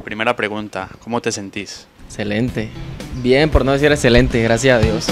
Primera pregunta, ¿cómo te sentís? Excelente. Bien, por no decir excelente, gracias a Dios.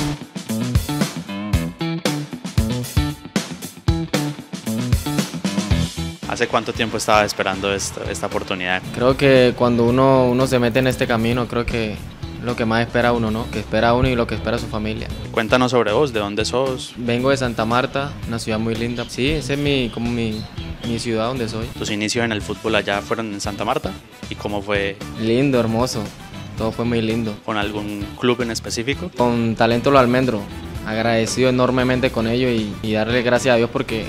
¿Hace cuánto tiempo estaba esperando esta oportunidad? Creo que cuando uno se mete en este camino, creo que lo que más espera uno, ¿no? Que espera uno y lo que espera su familia. Cuéntanos sobre vos, ¿de dónde sos? Vengo de Santa Marta, una ciudad muy linda. Sí, esa es mi ciudad donde soy. ¿Tus inicios en el fútbol allá fueron en Santa Marta? ¿Y cómo fue? Lindo, hermoso. Todo fue muy lindo. ¿Con algún club en específico? Con Talento Los Almendros. Agradecido enormemente con ellos y darle gracias a Dios porque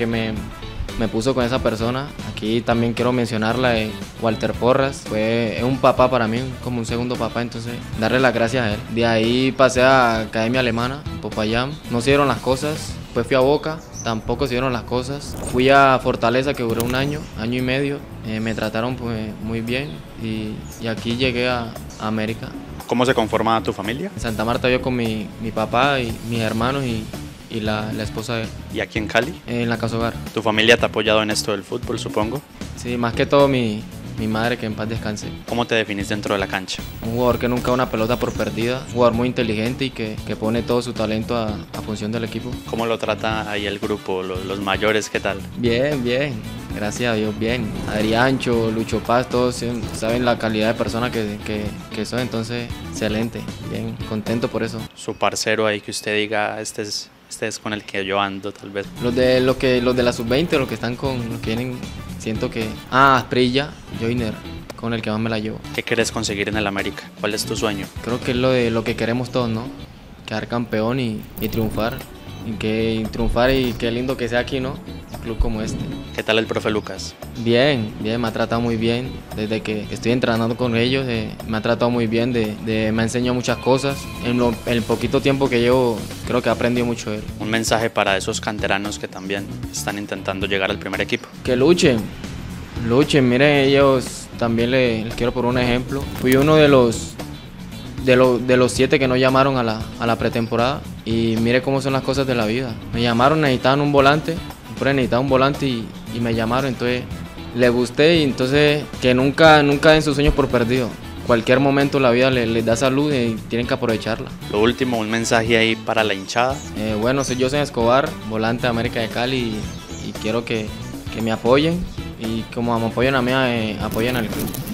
me puso con esa persona. Aquí también quiero mencionarla, Walter Porras. Es un papá para mí, como un segundo papá, entonces darle las gracias a él. De ahí pasé a Academia Alemana, en Popayán. No se dieron las cosas. Después fui a Boca, tampoco se dieron las cosas. Fui a Fortaleza, que duró un año y medio. Me trataron pues, muy bien y aquí llegué a América. ¿Cómo se conforma tu familia? En Santa Marta yo con mi papá y mis hermanos y la esposa de él. ¿Y aquí en Cali? En la casa hogar. ¿Tu familia te ha apoyado en esto del fútbol, supongo? Sí, más que todo mi madre, que en paz descanse. ¿Cómo te definís dentro de la cancha? Un jugador que nunca da una pelota por perdida, un jugador muy inteligente y que pone todo su talento a función del equipo. ¿Cómo lo trata ahí el grupo, los mayores, qué tal? Bien, bien, gracias a Dios, bien. Adriancho, Lucho Paz, todos saben la calidad de persona que soy, entonces excelente, bien, contento por eso. Su parcero ahí que usted diga, este es con el que yo ando, tal vez. Los de la sub-20, los que están los que vienen, siento que... Asprilla, Joyner, con el que más me la llevo. ¿Qué querés conseguir en el América? ¿Cuál es tu sueño? Creo que es lo que queremos todos, ¿no? Quedar campeón y triunfar. Triunfar y qué lindo que sea aquí, ¿no? Un club como este. ¿Qué tal el profe Lucas? Bien, bien, me ha tratado muy bien. Desde que estoy entrenando con ellos, me ha tratado muy bien, me ha enseñado muchas cosas. En el poquito tiempo que llevo, creo que he aprendido mucho de él. Un mensaje para esos canteranos que también están intentando llegar al primer equipo. Que luchen, miren, ellos también les quiero por un ejemplo. Fui uno de los 7 que no llamaron a la pretemporada y mire cómo son las cosas de la vida. Me llamaron, necesitaban un volante, y me llamaron, entonces les gusté y entonces que nunca den sus sueños por perdido. Cualquier momento la vida les da salud y tienen que aprovecharla. Lo último, un mensaje ahí para la hinchada. Bueno, soy José Escobar, volante de América de Cali y quiero que me apoyen y como me apoyan a mí, apoyen al club.